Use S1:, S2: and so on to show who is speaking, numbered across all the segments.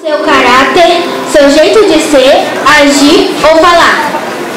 S1: Seu caráter, seu jeito de ser, agir ou falar.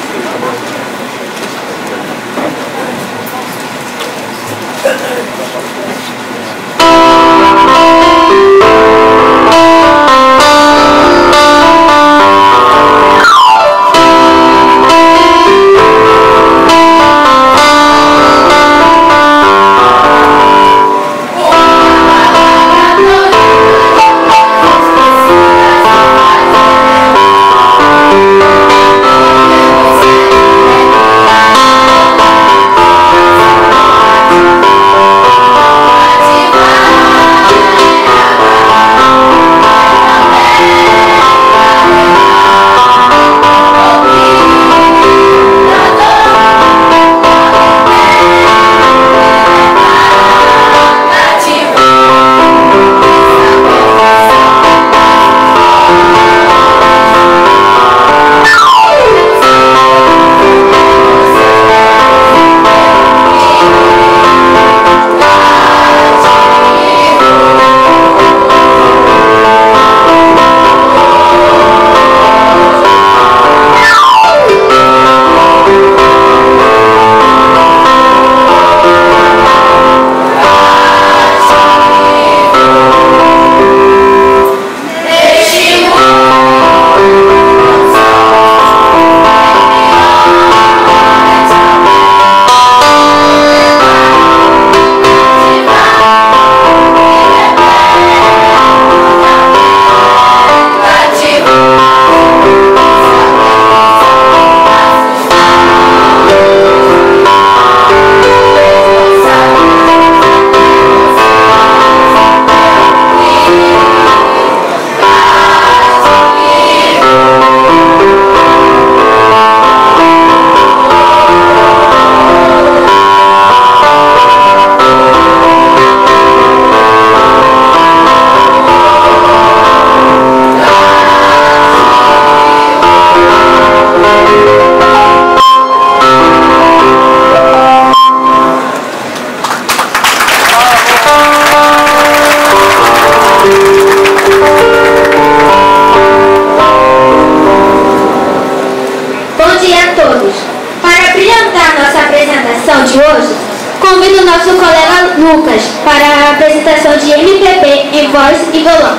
S2: De hoje, convido o nosso colega Lucas para a apresentação de MPB em voz e violão.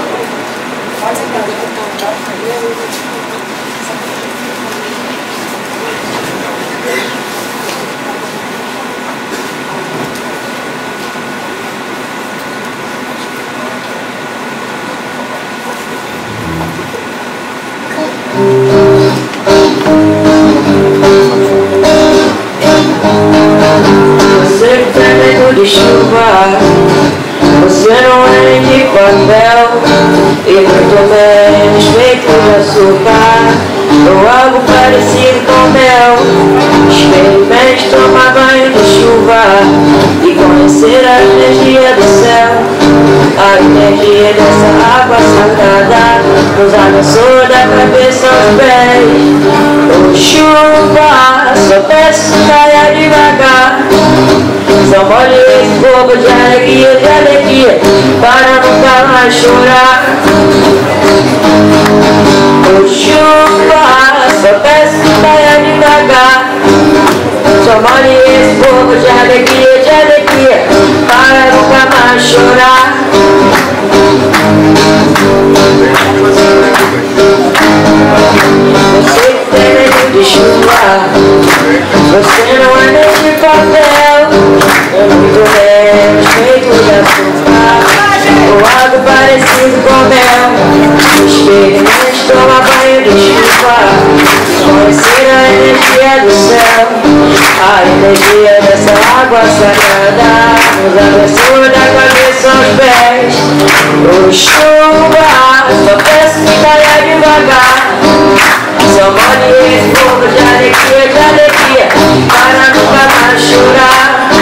S3: De chuva, você não é de papel e muito menos feito de açúcar ou algo parecido com mel. Experimente tomar banho de chuva e conhecer a energia do céu. A energia dessa água sagrada nos abençoa da cabeça aos pés. Oh, chuva, só peço caia devagar. Só molhe esse fogo de alegria, para nunca mais chorar. Oh, chuva, só peço que caia devagar. Só molhe esse fogo de alegria, para nunca mais chorar. Você que tem medo de chuva, você não é nem de papel, é muito menos feito de açúcar ou algo parecido com mel. Experimente tomar banho de chuva, conhecer a energia do céu. A energia dessa água sagrada nos abençoa da cabeça aos pés. Oh, chuva, só peço que caia devagar. Só molhe esse fogo de alegria, para nunca mais chorar.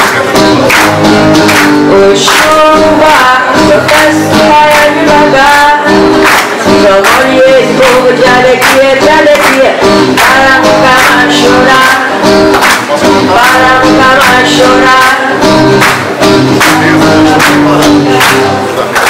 S3: Oh, chuva, só peço que caia devagar. Só molhe esse fogo de alegria, para nunca mais chorar. Para nunca mais chorar.